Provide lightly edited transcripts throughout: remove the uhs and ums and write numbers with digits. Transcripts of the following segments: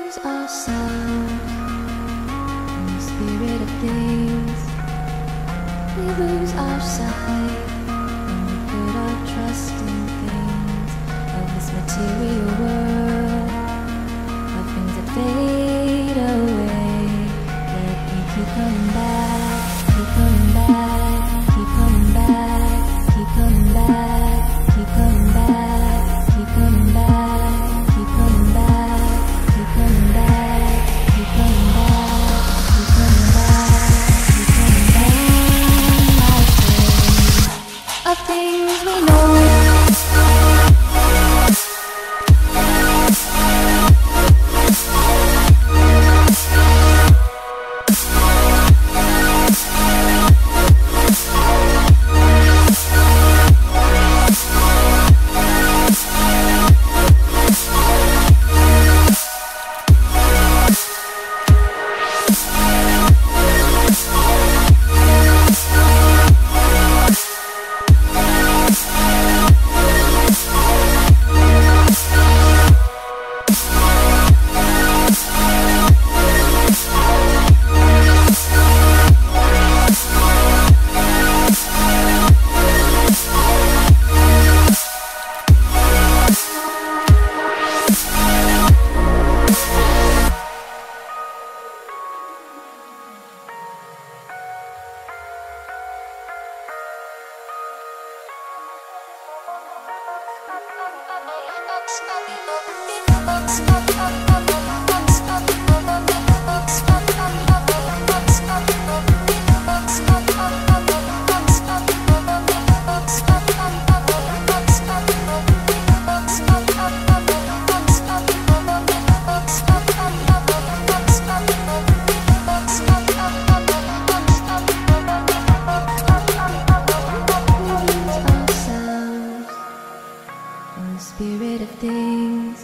lose ourselves in the spirit of things. We lose our sight when we put our trust in things of this material world, of things that fade away. Let me keep coming back, keep coming back, keep coming back, keep coming back, keep coming back, keep coming back, keep coming back, keep coming back, keep coming back, keep coming back, keep coming back, of things we know. Spirit of things,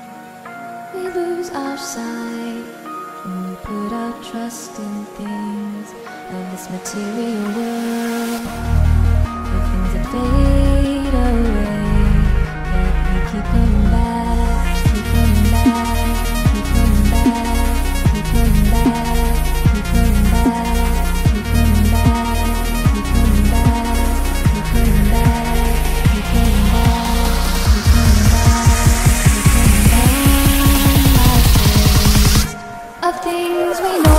we lose our sight when we put our trust in things of this material world, of things that fade away. Let me keep coming back, keep coming back, keep coming back, keep coming back, keep coming back, keep coming back, keep coming back, keep coming back, keep coming back. Of things we know.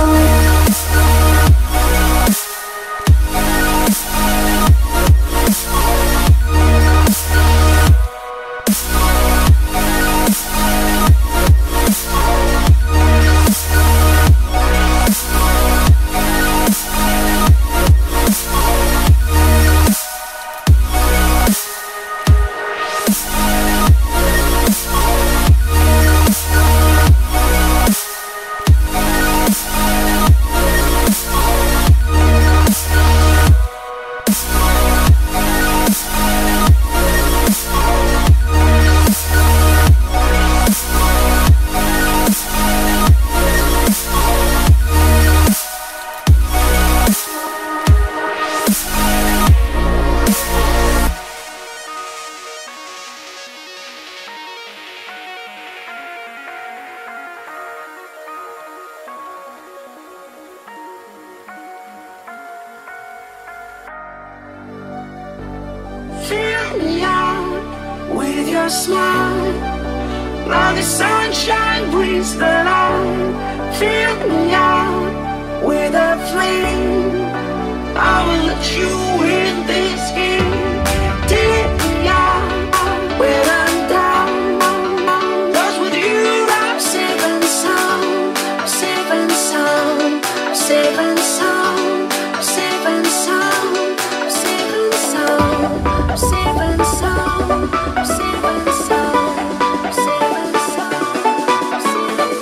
Fill me out with your smile, now the sunshine brings the light. Fill me out with a flame, I will let you in this game. Take me out when I'm down, 'cause with you I'm safe and sound, safe and sound, safe and sound, safe and sound, safe and sound, safe and sound, safe and sound, safe and sound, safe and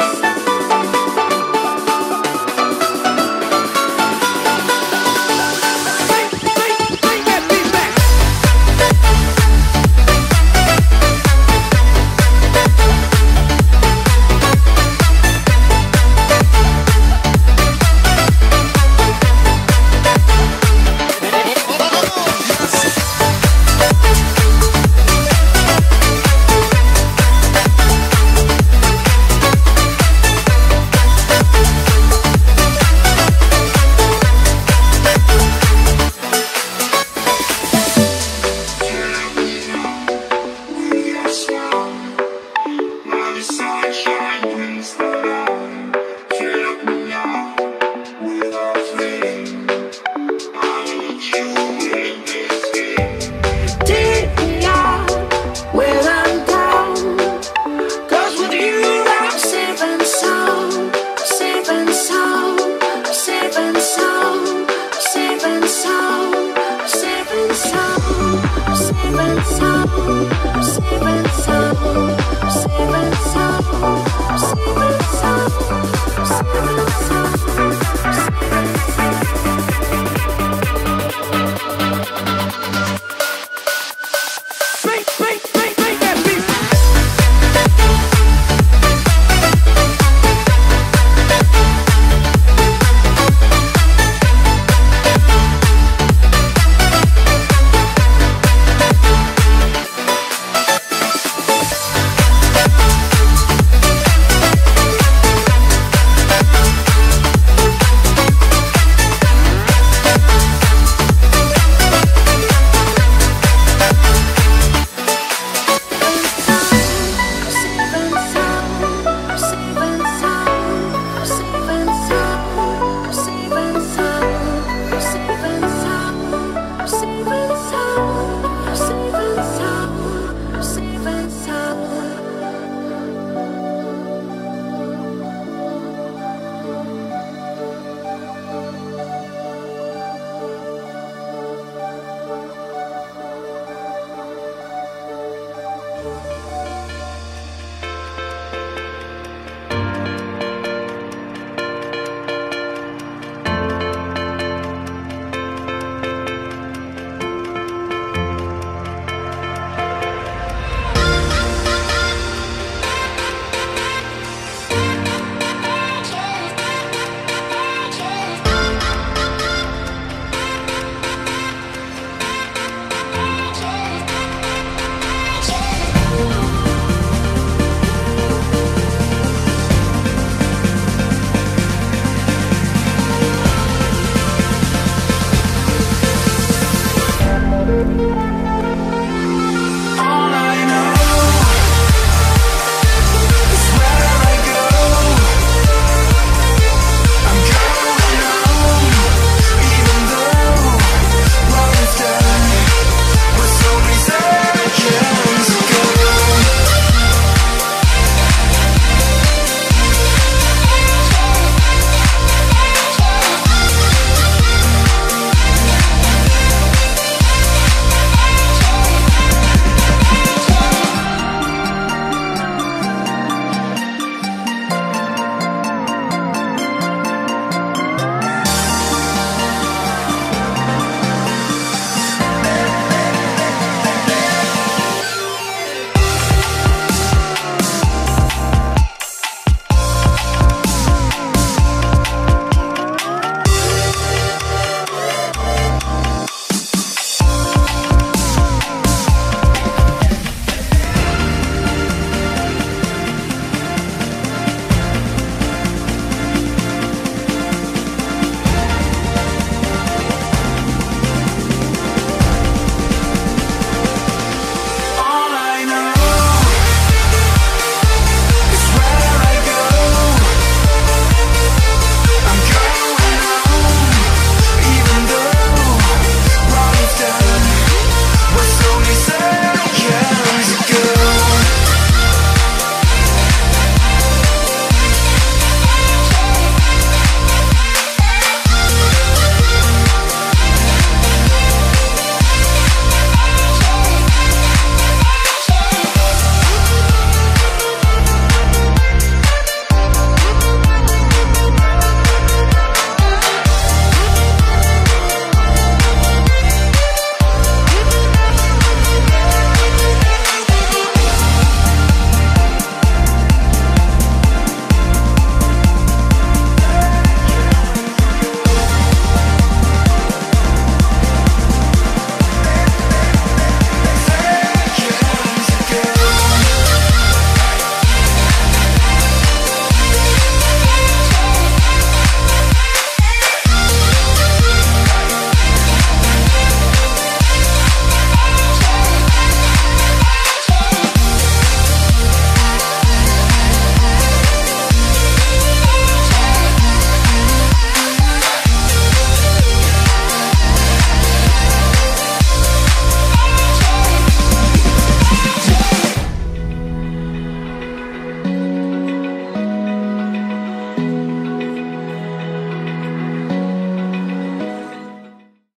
sound.